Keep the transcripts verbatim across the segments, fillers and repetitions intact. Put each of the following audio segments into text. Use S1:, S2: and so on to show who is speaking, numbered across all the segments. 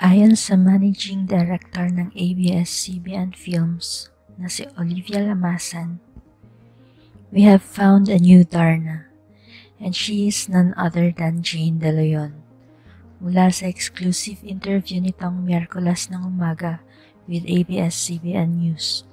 S1: Ayon sa Managing Director ng A B S C B N Films na si Olivia Lamasan, we have found a new Darna, and she is none other than Jane De Leon. Mula sa exclusive interview nitong Miyerkules ng umaga with A B S C B N News.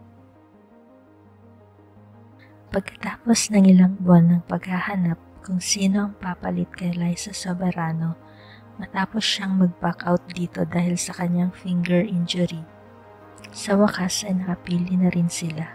S1: Pagkatapos ng ilang buwan ng paghahanap kung sino ang papalit kay Liza Soberano matapos siyang mag-back out dito dahil sa kanyang finger injury, sa wakas ay nakapili na rin sila.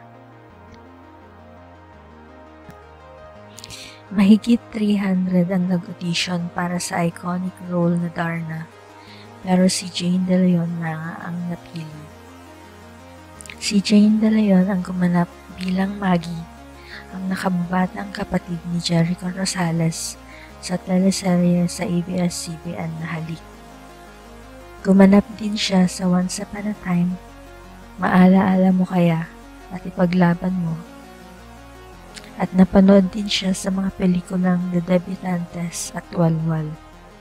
S1: Mahigit three hundred ang nag-audition para sa iconic role na Darna, pero si Jane De Leon na nga ang napili. Si Jane De Leon ang gumanap bilang Maggie, ang nakababatang kapatid ni Jericho Rosales sa teleserye sa A B S C B N na Halik. Gumanap din siya sa Once Upon a Time, Maalaala Mo Kaya at Ipaglaban Mo. At napanood din siya sa mga pelikulang The Debutantes at Walwal.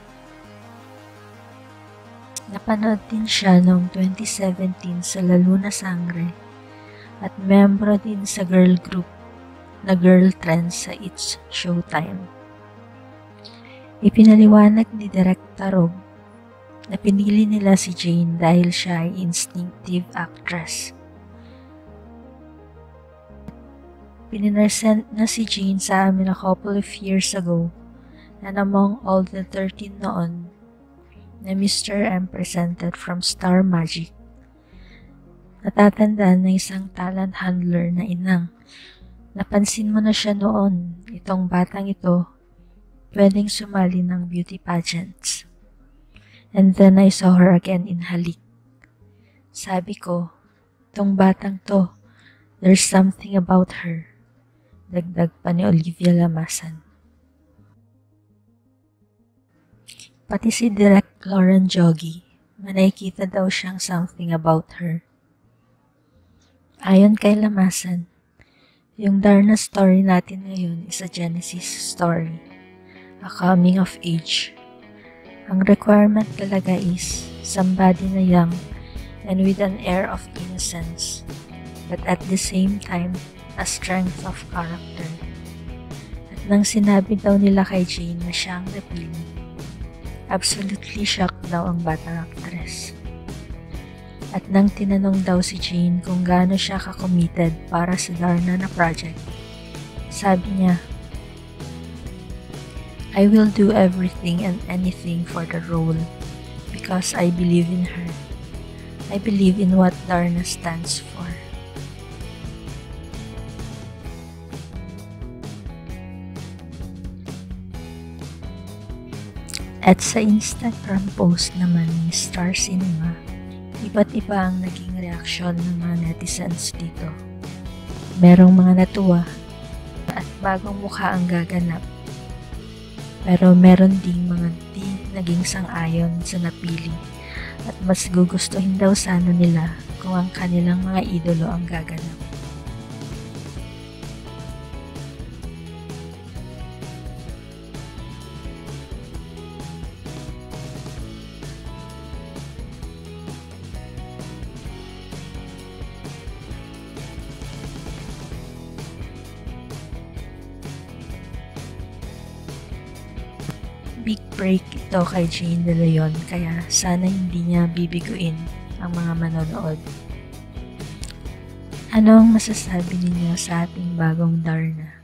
S1: Napanood din siya noong twenty seventeen sa Lalo na Sangre at membro din sa girl group na Girl Trends sa It's Showtime. Ipinaliwanag ni Direk Tarog na pinili nila si Jane dahil siya ay instinctive actress. Piniresent na si Jane sa amin a couple of years ago and among all the thirteen noon na Mister M presented from Star Magic. Natatandaan na isang talent handler na inang, napansin mo na siya noon, itong batang ito, pwedeng sumali ng beauty pageants. And then I saw her again in Halik. Sabi ko, tong batang to, there's something about her. Dagdag pa ni Olivia Lamasan. Pati si Direk Lauren Joggy, manakita daw siyang something about her. Ayon kay Lamasan, yung Darna story natin ngayon is a Genesis story. A coming of age. Ang requirement talaga is somebody na young and with an air of innocence, but at the same time, a strength of character. At nang sinabi daw nila kay Jane na siya ang napili, absolutely shocked daw ang batang actress. At nang tinanong daw si Jane kung gaano siya ka-committed para sa Darna na project, sabi niya, I will do everything and anything for the role because I believe in her. I believe in what Darna stands for. At sa Instagram post naman ni Star Cinema, iba't iba ang naging reaksyon ng mga netizens dito. Merong mga natuwa at bagong mukha ang gaganap. Pero meron ding mga di naging sang-ayon sa napili at mas gugustuhin daw sana nila kung ang kanilang mga idolo ang gaganap. Big break ito kay Jane De Leon kaya sana hindi niya bibiguin ang mga manonood. Ano ang masasabi ninyo sa ating bagong Darna?